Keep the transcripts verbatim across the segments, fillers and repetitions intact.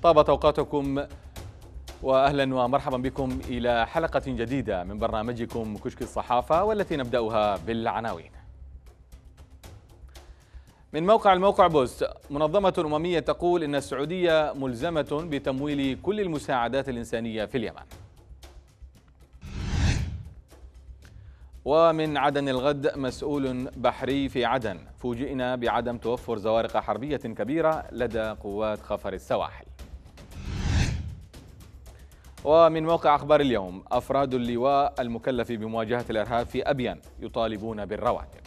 طابت أوقاتكم وأهلا ومرحبا بكم إلى حلقة جديدة من برنامجكم كشك الصحافة، والتي نبدأها بالعناوين. من موقع الموقع بوست: منظمة أممية تقول إن السعودية ملزمة بتمويل كل المساعدات الإنسانية في اليمن. ومن عدن الغد: مسؤول بحري في عدن: فوجئنا بعدم توفر زوارق حربية كبيرة لدى قوات خفر السواحل. ومن موقع أخبار اليوم: أفراد اللواء المكلف بمواجهة الإرهاب في أبين يطالبون بالرواتب.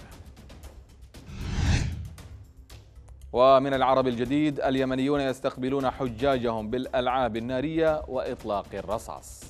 ومن العرب الجديد: اليمنيون يستقبلون حجاجهم بالألعاب النارية وإطلاق الرصاص.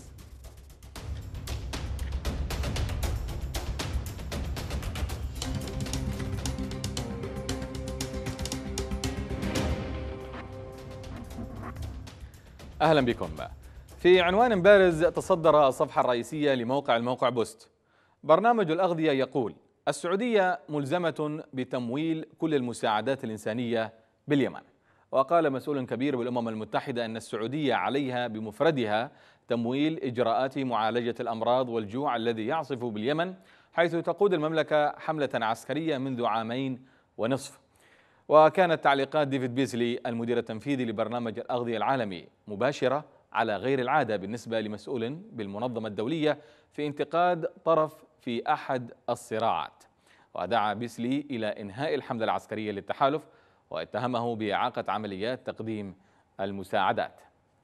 أهلا بكم. في عنوان بارز تصدر الصفحة الرئيسية لموقع الموقع بوست: برنامج الأغذية يقول السعودية ملزمة بتمويل كل المساعدات الإنسانية باليمن. وقال مسؤول كبير بالأمم المتحدة أن السعودية عليها بمفردها تمويل إجراءات معالجة الأمراض والجوع الذي يعصف باليمن، حيث تقود المملكة حملة عسكرية منذ عامين ونصف. وكانت تعليقات ديفيد بيسلي المدير التنفيذي لبرنامج الأغذية العالمي مباشرة على غير العادة بالنسبة لمسؤول بالمنظمة الدولية في انتقاد طرف في أحد الصراعات. ودعا بيسلي إلى إنهاء الحملة العسكرية للتحالف، واتهمه بإعاقة عمليات تقديم المساعدات.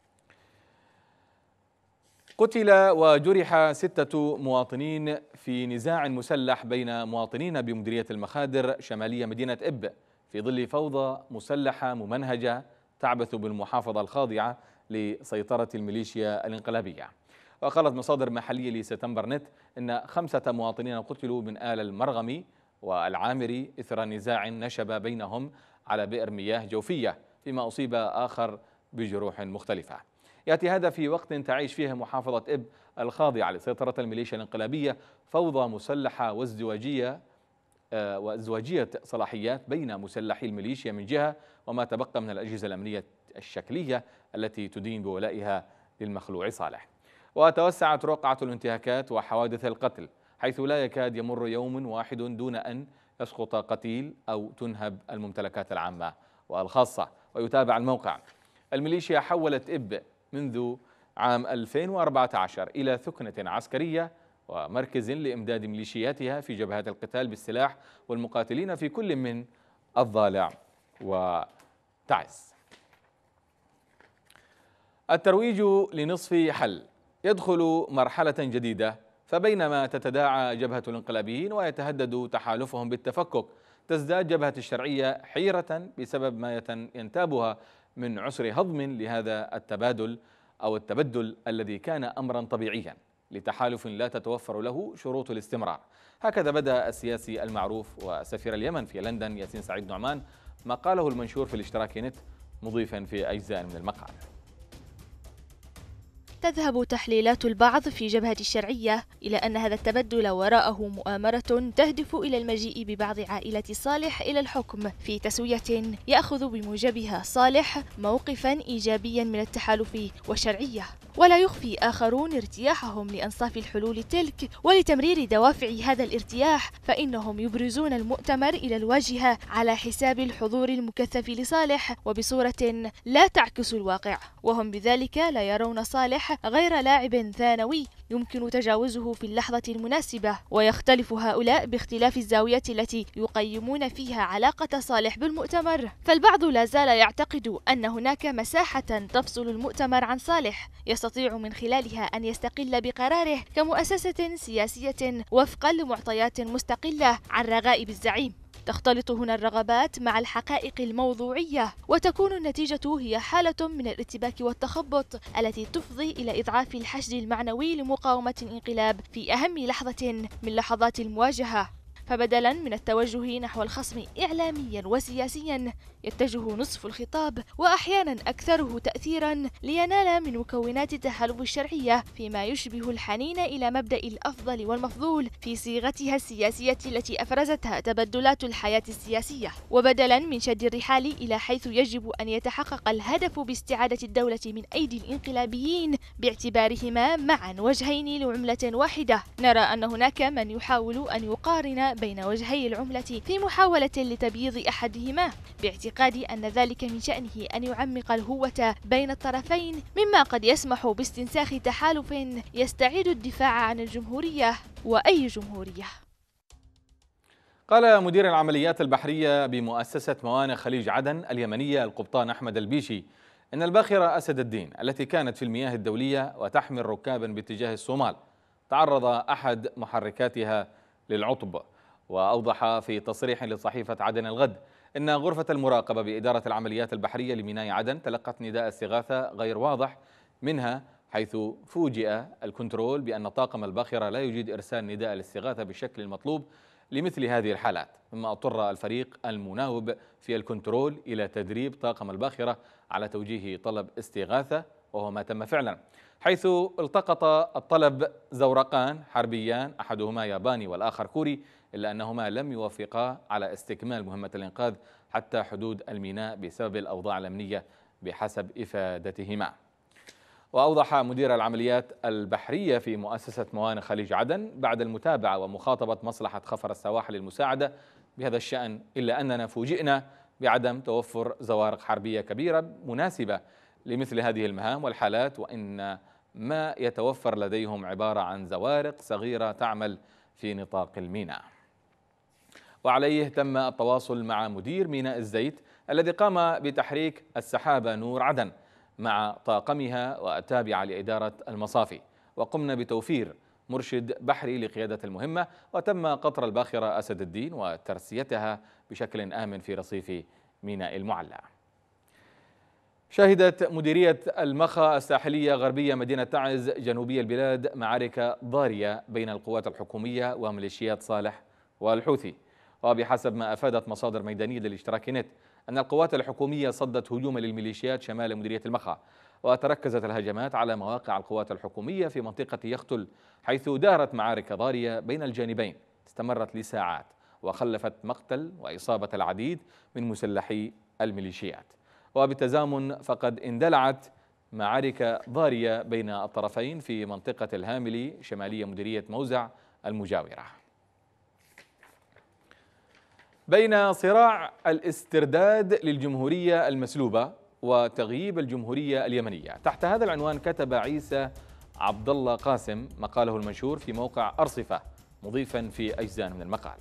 قتل وجرح ستة مواطنين في نزاع مسلح بين مواطنين بمديرية المخادر شمالية مدينة إب في ظل فوضى مسلحة ممنهجة تعبث بالمحافظة الخاضعة لسيطرة الميليشيا الانقلابية. وقالت مصادر محلية لسبتمبر نت إن خمسة مواطنين قتلوا من آل المرغمي والعامري إثر نزاع نشب بينهم على بئر مياه جوفية، فيما أصيب آخر بجروح مختلفة. يأتي هذا في وقت تعيش فيه محافظة إب الخاضعة لسيطرة الميليشيا الانقلابية فوضى مسلحة وازدواجية وازدواجية صلاحيات بين مسلحي الميليشيا من جهة، وما تبقى من الأجهزة الأمنية الشكلية التي تدين بولائها للمخلوع صالح. وتوسعت رقعة الانتهاكات وحوادث القتل، حيث لا يكاد يمر يوم واحد دون أن يسقط قتيل أو تنهب الممتلكات العامة والخاصة. ويتابع الموقع: الميليشيا حولت إب منذ عام ألفين وأربعة عشر إلى ثكنة عسكرية ومركز لإمداد ميليشياتها في جبهات القتال بالسلاح والمقاتلين في كل من الضالع وتعز. الترويج لنصف حل يدخل مرحلة جديدة، فبينما تتداعى جبهة الانقلابيين ويتهدد تحالفهم بالتفكك، تزداد جبهة الشرعية حيرة بسبب ما ينتابها من عسر هضم لهذا التبادل أو التبدل الذي كان أمرا طبيعيا لتحالف لا تتوفر له شروط الاستمرار. هكذا بدأ السياسي المعروف وسفير اليمن في لندن ياسين سعيد نعمان ما قاله المنشور في الاشتراك نت، مضيفا في أجزاء من المقال: تذهب تحليلات البعض في جبهة الشرعية إلى أن هذا التبدل وراءه مؤامرة تهدف إلى المجيء ببعض عائلة صالح إلى الحكم في تسوية يأخذ بموجبها صالح موقفا إيجابيا من التحالف والشرعية. ولا يخفي آخرون ارتياحهم لأنصاف الحلول تلك، ولتمرير دوافع هذا الارتياح فإنهم يبرزون المؤتمر إلى الواجهة على حساب الحضور المكثف لصالح وبصورة لا تعكس الواقع، وهم بذلك لا يرون صالح غير لاعب ثانوي يمكن تجاوزه في اللحظة المناسبة. ويختلف هؤلاء باختلاف الزاوية التي يقيمون فيها علاقة صالح بالمؤتمر. فالبعض لا زال يعتقد أن هناك مساحة تفصل المؤتمر عن صالح يستطيع من خلالها أن يستقل بقراره كمؤسسة سياسية وفقا لمعطيات مستقلة عن رغائب الزعيم. تختلط هنا الرغبات مع الحقائق الموضوعية، وتكون النتيجة هي حالة من الارتباك والتخبط التي تفضي إلى إضعاف الحشد المعنوي لمقاومة الانقلاب في أهم لحظة من لحظات المواجهة. فبدلا من التوجه نحو الخصم إعلاميا وسياسيا يتجه نصف الخطاب وأحيانا أكثره تأثيرا لينال من مكونات التحالف الشرعية فيما يشبه الحنين إلى مبدأ الأفضل والمفضول في صيغتها السياسية التي أفرزتها تبدلات الحياة السياسية. وبدلا من شد الرحال إلى حيث يجب أن يتحقق الهدف باستعادة الدولة من أيدي الانقلابيين باعتبارهما معا وجهين لعملة واحدة، نرى أن هناك من يحاول أن يقارن بين وجهي العملة في محاولة لتبييض أحدهما باعتقاد أن ذلك من شأنه أن يعمق الهوة بين الطرفين، مما قد يسمح باستنساخ تحالف يستعيد الدفاع عن الجمهورية وأي جمهورية. قال مدير العمليات البحرية بمؤسسة موانئ خليج عدن اليمنية القبطان أحمد البيشي إن الباخرة أسد الدين التي كانت في المياه الدولية وتحمل ركابا باتجاه الصومال تعرض أحد محركاتها للعطب. وأوضح في تصريح لصحيفة عدن الغد إن غرفة المراقبة بإدارة العمليات البحرية لميناء عدن تلقت نداء استغاثة غير واضح منها، حيث فوجئ الكنترول بأن طاقم الباخرة لا يجيد إرسال نداء الاستغاثة بالشكل المطلوب لمثل هذه الحالات، مما اضطر الفريق المناوب في الكنترول إلى تدريب طاقم الباخرة على توجيه طلب استغاثة، وهو ما تم فعلا، حيث التقط الطلب زورقان حربيان أحدهما ياباني والآخر كوري، إلا أنهما لم يوافقا على استكمال مهمة الإنقاذ حتى حدود الميناء بسبب الأوضاع الأمنية بحسب إفادتهما. وأوضح مدير العمليات البحرية في مؤسسة موانئ خليج عدن بعد المتابعة ومخاطبة مصلحة خفر السواحل للمساعدة بهذا الشأن إلا أننا فوجئنا بعدم توفر زوارق حربية كبيرة مناسبة لمثل هذه المهام والحالات، وإن ما يتوفر لديهم عبارة عن زوارق صغيرة تعمل في نطاق الميناء. وعليه تم التواصل مع مدير ميناء الزيت الذي قام بتحريك السحابة نور عدن مع طاقمها والتابعة لإدارة المصافي، وقمنا بتوفير مرشد بحري لقيادة المهمة، وتم قطر الباخرة أسد الدين وترسيتها بشكل آمن في رصيف ميناء المعلى. شهدت مديرية المخا الساحلية غربية مدينة تعز جنوبي البلاد معارك ضارية بين القوات الحكومية وميليشيات صالح والحوثي. وبحسب ما أفادت مصادر ميدانية للاشتراك نت أن القوات الحكومية صدت هجوما للميليشيات شمال مديرية المخا، وتركزت الهجمات على مواقع القوات الحكومية في منطقة يختل، حيث دارت معارك ضارية بين الجانبين استمرت لساعات وخلفت مقتل وإصابة العديد من مسلحي الميليشيات. وبالتزامن فقد اندلعت معارك ضارية بين الطرفين في منطقة الهاملي شمالية مديرية موزع المجاورة. بين صراع الاسترداد للجمهورية المسلوبة وتغييب الجمهورية اليمنية، تحت هذا العنوان كتب عيسى عبد الله قاسم مقاله المنشور في موقع أرصفة، مضيفا في أجزاء من المقال: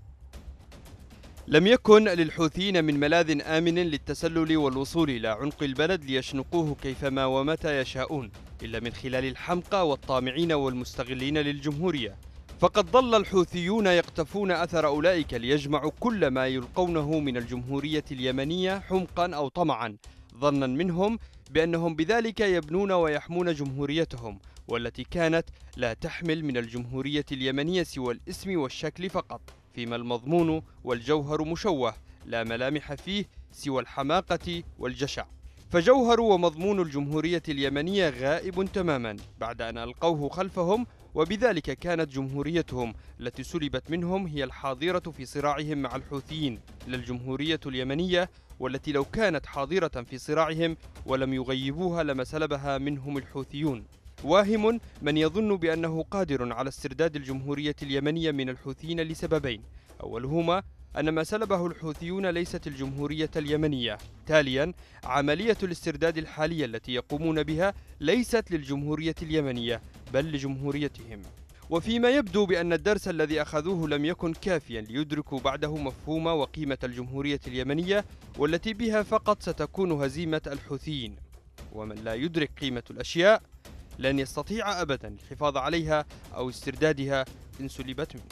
لم يكن للحوثيين من ملاذ آمن للتسلل والوصول إلى عمق البلد ليشنقوه كيفما ومتى يشاءون إلا من خلال الحمقى والطامعين والمستغلين للجمهورية. فقد ظل الحوثيون يقتفون أثر أولئك ليجمعوا كل ما يلقونه من الجمهورية اليمنية حمقا أو طمعا، ظنا منهم بأنهم بذلك يبنون ويحمون جمهوريتهم، والتي كانت لا تحمل من الجمهورية اليمنية سوى الاسم والشكل فقط، فيما المضمون والجوهر مشوه لا ملامح فيه سوى الحماقة والجشع. فجوهر ومضمون الجمهورية اليمنية غائب تماما بعد أن ألقوه خلفهم، وبذلك كانت جمهوريتهم التي سلبت منهم هي الحاضرة في صراعهم مع الحوثيين، لا الجمهورية اليمنية والتي لو كانت حاضرة في صراعهم ولم يغيبوها لما سلبها منهم الحوثيون. واهم من يظن بأنه قادر على استرداد الجمهورية اليمنية من الحوثيين لسببين: أولهما أن ما سلبه الحوثيون ليست الجمهورية اليمنية، تاليا عملية الاسترداد الحالية التي يقومون بها ليست للجمهورية اليمنية بل لجمهوريتهم. وفيما يبدو بأن الدرس الذي أخذوه لم يكن كافيا ليدركوا بعده مفهوم وقيمة الجمهورية اليمنية، والتي بها فقط ستكون هزيمة الحوثيين. ومن لا يدرك قيمة الأشياء لن يستطيع أبدا الحفاظ عليها أو استردادها إن سلبت منه.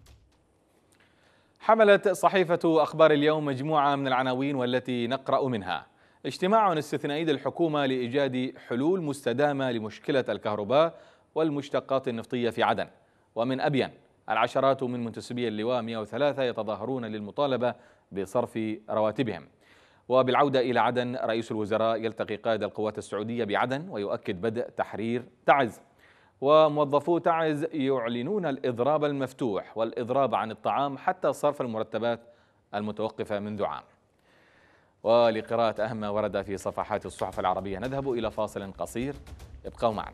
حملت صحيفة أخبار اليوم مجموعة من العناوين والتي نقرأ منها: اجتماع استثنائي للحكومة لإيجاد حلول مستدامة لمشكلة الكهرباء والمشتقات النفطية في عدن. ومن أبين: العشرات من منتسبي اللواء مئة وثلاثة يتظاهرون للمطالبة بصرف رواتبهم. وبالعودة إلى عدن، رئيس الوزراء يلتقي قائد القوات السعودية بعدن ويؤكد بدء تحرير تعز. وموظفو تعز يعلنون الإضراب المفتوح والإضراب عن الطعام حتى صرف المرتبات المتوقفة منذ عام. ولقراءة أهم ما ورد في صفحات الصحف العربية نذهب إلى فاصل قصير، ابقوا معنا.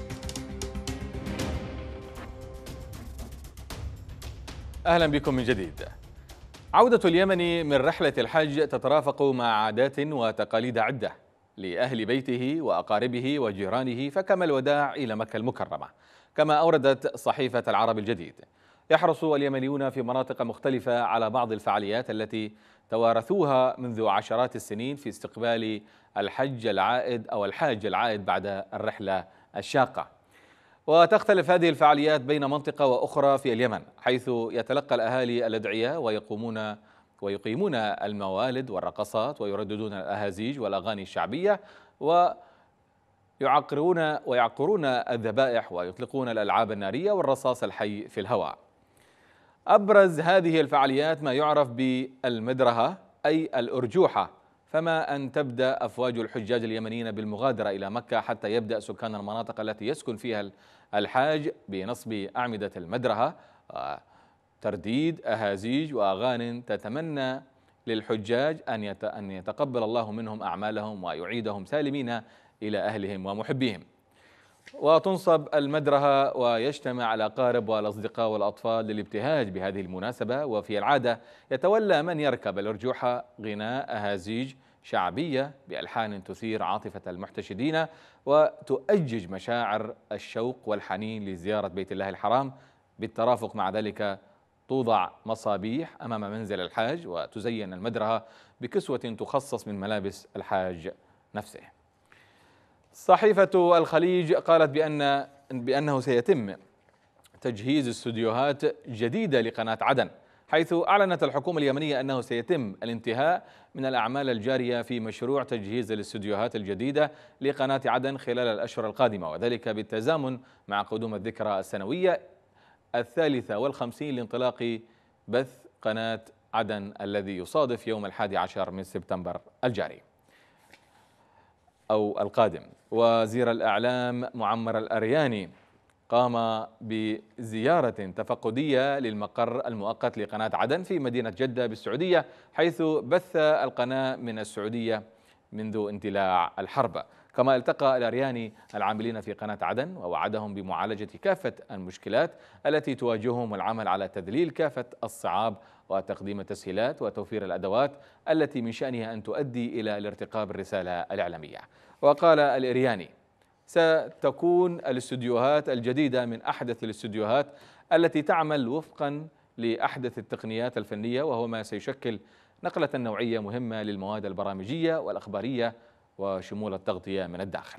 أهلا بكم من جديد. عودة اليمن من رحلة الحج تترافق مع عادات وتقاليد عدة لأهل بيته وأقاربه وجيرانه، فكما الوداع إلى مكة المكرمة. كما أوردت صحيفة العرب الجديد، يحرص اليمنيون في مناطق مختلفة على بعض الفعاليات التي توارثوها منذ عشرات السنين في استقبال الحج العائد أو الحاج العائد بعد الرحلة الشاقة. وتختلف هذه الفعاليات بين منطقة وأخرى في اليمن، حيث يتلقى الأهالي الأدعية ويقومون ويقيمون الموالد والرقصات ويرددون الأهازيج والأغاني الشعبية ويعقرون ويعقرون الذبائح ويطلقون الألعاب النارية والرصاص الحي في الهواء. أبرز هذه الفعاليات ما يعرف بالمدرهة أي الأرجوحة، فما أن تبدأ أفواج الحجاج اليمنيين بالمغادرة إلى مكة حتى يبدأ سكان المناطق التي يسكن فيها الحاج بنصب أعمدة المدرهة، ترديد أهازيج وأغاني تتمنى للحجاج أن أن يتقبل الله منهم أعمالهم ويعيدهم سالمين إلى أهلهم ومحبيهم. وتنصب المدرهة ويجتمع الأقارب والأصدقاء والأطفال للابتهاج بهذه المناسبة. وفي العادة يتولى من يركب الأرجوحة غناء أهازيج شعبية بألحان تثير عاطفة المحتشدين وتؤجج مشاعر الشوق والحنين لزيارة بيت الله الحرام. بالترافق مع ذلك توضع مصابيح أمام منزل الحاج وتزين المدرهة بكسوة تخصص من ملابس الحاج نفسه. صحيفة الخليج قالت بأن بأنه سيتم تجهيز استوديوهات جديدة لقناة عدن، حيث أعلنت الحكومة اليمنية أنه سيتم الانتهاء من الأعمال الجارية في مشروع تجهيز الاستوديوهات الجديدة لقناة عدن خلال الأشهر القادمة، وذلك بالتزامن مع قدوم الذكرى السنوية الثالثة والخمسين لانطلاق بث قناة عدن الذي يصادف يوم الحادي عشر من سبتمبر الجاري أو القادم. وزير الإعلام معمر الأرياني قام بزيارة تفقدية للمقر المؤقت لقناة عدن في مدينة جدة بالسعودية، حيث بث القناة من السعودية منذ اندلاع الحرب. كما التقى الأرياني العاملين في قناة عدن ووعدهم بمعالجة كافة المشكلات التي تواجههم والعمل على تذليل كافة الصعاب وتقديم التسهيلات وتوفير الأدوات التي من شأنها أن تؤدي إلى الارتقاء بالرسالة الإعلامية. وقال الإرياني: ستكون الاستوديوهات الجديدة من أحدث الاستوديوهات التي تعمل وفقا لأحدث التقنيات الفنية، وهو ما سيشكل نقلة نوعية مهمة للمواد البرامجية والأخبارية وشمول التغطية من الداخل.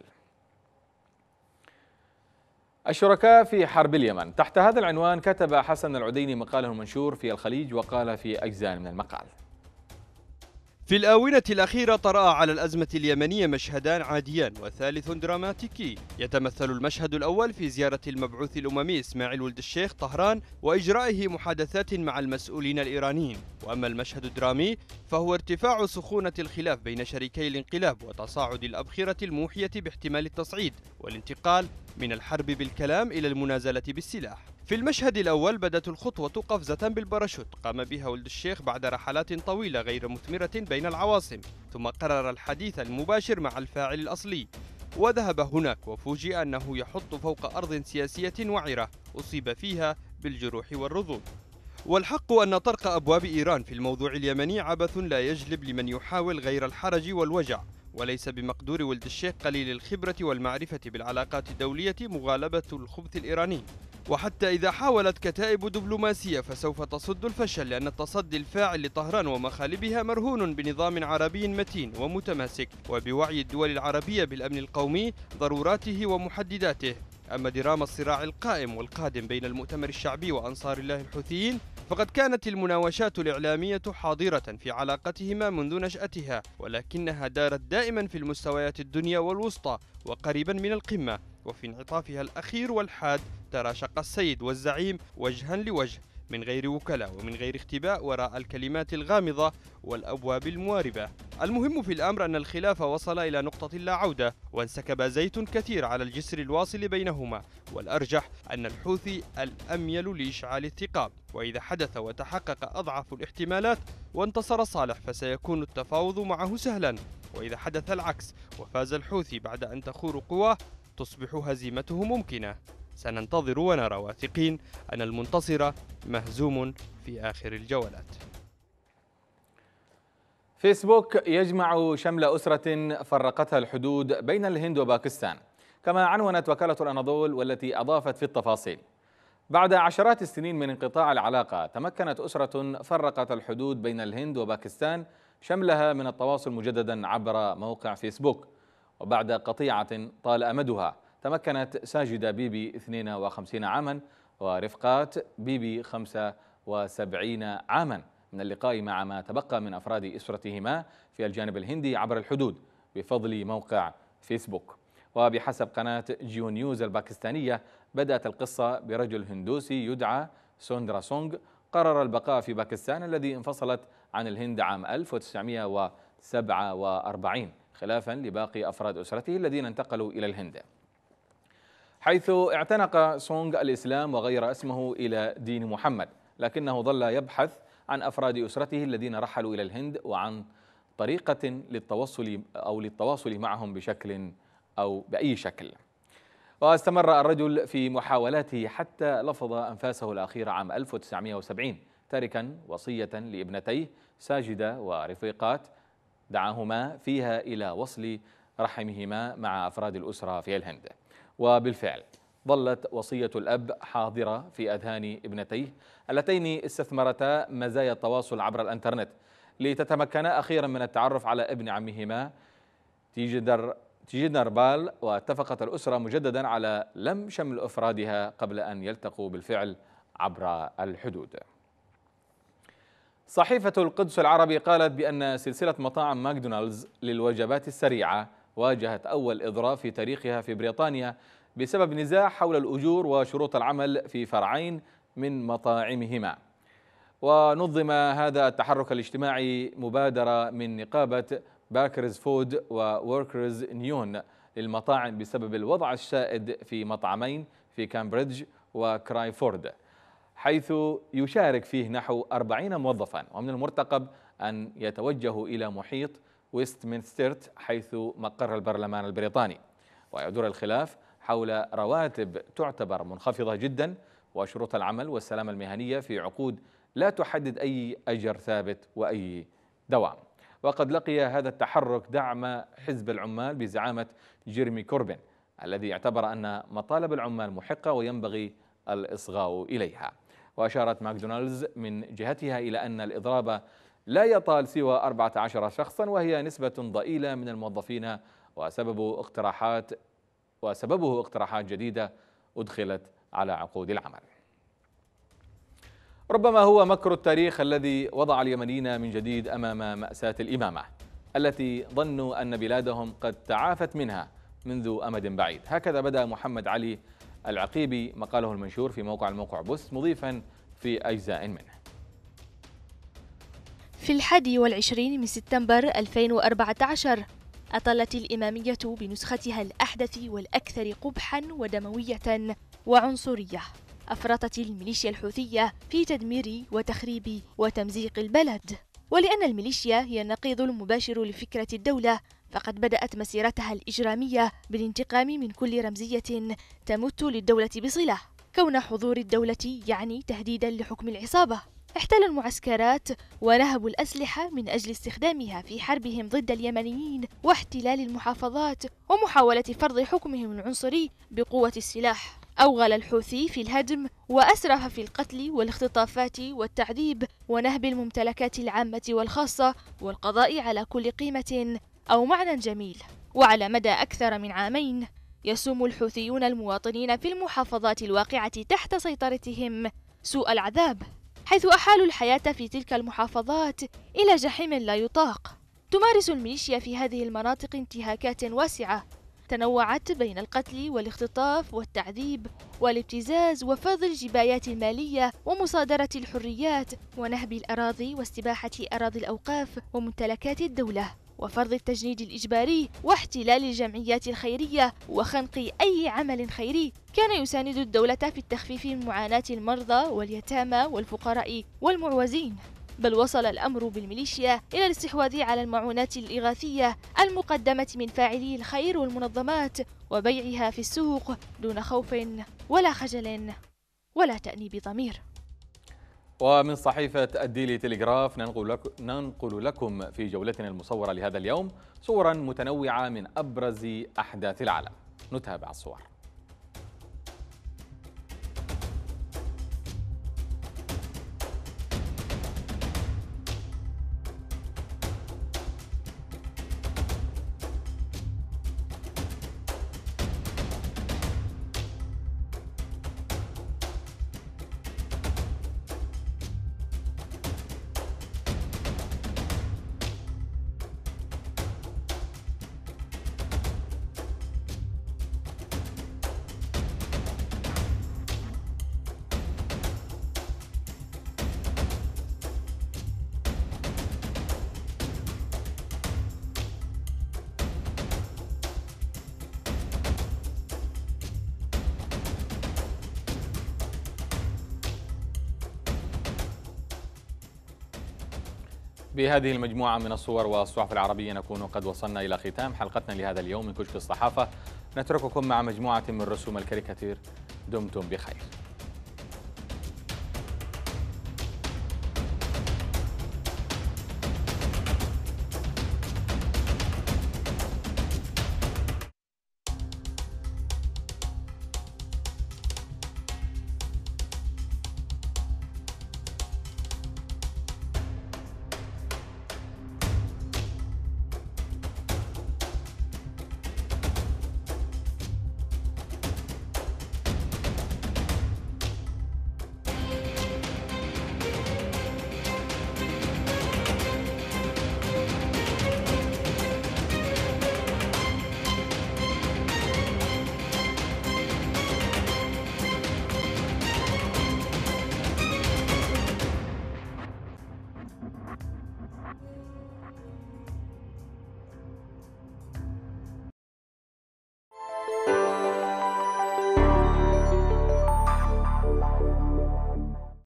الشركاء في حرب اليمن. تحت هذا العنوان كتب حسن العديني مقاله منشور في الخليج وقال في أجزاء من المقال: في الآونة الأخيرة طرأ على الأزمة اليمنية مشهدان عاديان وثالث دراماتيكي. يتمثل المشهد الأول في زيارة المبعوث الأممي إسماعيل ولد الشيخ طهران وإجرائه محادثات مع المسؤولين الإيرانيين، وأما المشهد الدرامي فهو ارتفاع سخونة الخلاف بين شريكي الانقلاب وتصاعد الأبخرة الموحية باحتمال التصعيد والانتقال من الحرب بالكلام إلى المنازلة بالسلاح. في المشهد الأول بدت الخطوة قفزة بالباراشوت قام بها ولد الشيخ بعد رحلات طويلة غير مثمرة بين العواصم، ثم قرر الحديث المباشر مع الفاعل الأصلي وذهب هناك وفوجئ أنه يحط فوق أرض سياسية وعرة أصيب فيها بالجروح والرذول. والحق أن طرق أبواب إيران في الموضوع اليمني عبث لا يجلب لمن يحاول غير الحرج والوجع، وليس بمقدور ولد الشيخ قليل الخبرة والمعرفة بالعلاقات الدولية مغالبة الخبث الإيراني. وحتى إذا حاولت كتائب دبلوماسية فسوف تصد الفشل، لأن التصدي الفاعل لطهران ومخالبها مرهون بنظام عربي متين ومتماسك وبوعي الدول العربية بالأمن القومي ضروراته ومحدداته. أما دراما الصراع القائم والقادم بين المؤتمر الشعبي وأنصار الله الحوثيين فقد كانت المناوشات الإعلامية حاضرة في علاقتهما منذ نشأتها، ولكنها دارت دائما في المستويات الدنيا والوسطى وقريبا من القمة، وفي انعطافها الأخير والحاد تراشق السيد والزعيم وجها لوجه من غير وكلاء ومن غير اختباء وراء الكلمات الغامضة والأبواب المواربة. المهم في الأمر أن الخلاف وصل إلى نقطة لا عودة وانسكب زيت كثير على الجسر الواصل بينهما، والأرجح أن الحوثي الأميل لإشعال الثقاب، وإذا حدث وتحقق أضعف الاحتمالات وانتصر صالح فسيكون التفاوض معه سهلا، وإذا حدث العكس وفاز الحوثي بعد أن تخور قواه تصبح هزيمته ممكنة. سننتظر ونرى واثقين أن المنتصر مهزوم في آخر الجولات. فيسبوك يجمع شمل أسرة فرقتها الحدود بين الهند وباكستان، كما عنونت وكالة الأناضول والتي أضافت في التفاصيل: بعد عشرات السنين من انقطاع العلاقة تمكنت أسرة فرقت الحدود بين الهند وباكستان شملها من التواصل مجددا عبر موقع فيسبوك. وبعد قطيعة طال أمدها تمكنت ساجدة بيبي اثنين وخمسين عاما ورفقات بيبي خمسة وسبعين عاما من اللقاء مع ما تبقى من أفراد أسرتهما في الجانب الهندي عبر الحدود بفضل موقع فيسبوك. وبحسب قناة جيو نيوز الباكستانية بدأت القصة برجل هندوسي يدعى سوندرا سونغ قرر البقاء في باكستان الذي انفصلت عن الهند عام ألف وتسعمائة وسبعة وأربعين خلافا لباقي أفراد أسرته الذين انتقلوا إلى الهند، حيث اعتنق سونغ الإسلام وغير اسمه إلى دين محمد، لكنه ظل يبحث عن أفراد أسرته الذين رحلوا إلى الهند وعن طريقة للتوصل أو للتواصل معهم بشكل أو بأي شكل. واستمر الرجل في محاولاته حتى لفظ أنفاسه الأخيرة عام ألف وتسعمائة وسبعين تاركا وصية لابنتيه ساجدة ورفيقات دعاهما فيها إلى وصل رحمهما مع أفراد الأسرة في الهند. وبالفعل ظلت وصية الأب حاضرة في أذهان ابنتيه اللتين استثمرتا مزايا التواصل عبر الإنترنت لتتمكنا أخيرا من التعرف على ابن عمهما تيجدر تيجدر بال، واتفقت الأسرة مجددا على لم شمل أفرادها قبل أن يلتقوا بالفعل عبر الحدود. صحيفة القدس العربي قالت بأن سلسلة مطاعم ماكدونالدز للوجبات السريعة واجهت أول إضراب في تاريخها في بريطانيا بسبب نزاع حول الأجور وشروط العمل في فرعين من مطاعمهما. ونظم هذا التحرك الاجتماعي مبادرة من نقابة باكرز فود ووركرز نيون للمطاعم بسبب الوضع السائد في مطعمين في كامبريدج وكرايفورد، حيث يشارك فيه نحو أربعين موظفا، ومن المرتقب أن يتوجهوا إلى محيط ويستمنستر حيث مقر البرلمان البريطاني، ويدور الخلاف حول رواتب تعتبر منخفضة جدا وشروط العمل والسلامة المهنية في عقود لا تحدد أي أجر ثابت وأي دوام. وقد لقي هذا التحرك دعم حزب العمال بزعامة جيرمي كوربين الذي اعتبر أن مطالب العمال محقة وينبغي الإصغاء إليها. وأشارت ماكدونالدز من جهتها إلى أن الإضراب لا يطال سوى أربعة عشر شخصا، وهي نسبة ضئيلة من الموظفين، وسبب اقتراحات وسببه اقتراحات جديدة أدخلت على عقود العمل. ربما هو مكر التاريخ الذي وضع اليمنيين من جديد أمام مأساة الإمامة التي ظنوا أن بلادهم قد تعافت منها منذ أمد بعيد. هكذا بدأ محمد علي العقيبي مقاله المنشور في موقع الموقع بوست، مضيفا في أجزاء منه: في الحادي والعشرين من سبتمبر ألفين وأربعة عشر أطلت الإمامية بنسختها الأحدث والأكثر قبحا ودموية وعنصرية. أفرطت الميليشيا الحوثية في تدمير وتخريب وتمزيق البلد، ولأن الميليشيا هي النقيض المباشر لفكرة الدولة، فقد بدأت مسيرتها الإجرامية بالانتقام من كل رمزية تمت للدولة بصلة. كون حضور الدولة يعني تهديدا لحكم العصابة. احتلوا المعسكرات ونهبوا الأسلحة من أجل استخدامها في حربهم ضد اليمنيين واحتلال المحافظات ومحاولة فرض حكمهم العنصري بقوة السلاح. أوغل الحوثي في الهدم وأسرف في القتل والاختطافات والتعذيب ونهب الممتلكات العامة والخاصة والقضاء على كل قيمة أو معنى جميل. وعلى مدى أكثر من عامين يسوم الحوثيون المواطنين في المحافظات الواقعة تحت سيطرتهم سوء العذاب، حيث أحالوا الحياة في تلك المحافظات إلى جحيم لا يطاق. تمارس الميليشيا في هذه المناطق انتهاكات واسعة تنوعت بين القتل والاختطاف والتعذيب والابتزاز وفرض الجبايات المالية ومصادرة الحريات ونهب الأراضي واستباحة أراضي الأوقاف وممتلكات الدولة وفرض التجنيد الإجباري واحتلال الجمعيات الخيرية وخنق أي عمل خيري كان يساند الدولة في التخفيف من معاناة المرضى واليتامى والفقراء والمعوزين. بل وصل الأمر بالميليشيا إلى الاستحواذ على المعونات الإغاثية المقدمة من فاعلي الخير والمنظمات وبيعها في السوق دون خوف ولا خجل ولا تأنيب ضمير. ومن صحيفة الديلي تلغراف ننقل لكم, ننقل لكم في جولتنا المصورة لهذا اليوم صورا متنوعة من أبرز أحداث العالم. نتابع الصور. بهذه المجموعة من الصور والصحف العربية نكون قد وصلنا إلى ختام حلقتنا لهذا اليوم من كشك الصحافة. نترككم مع مجموعة من رسوم الكاريكاتير. دمتم بخير.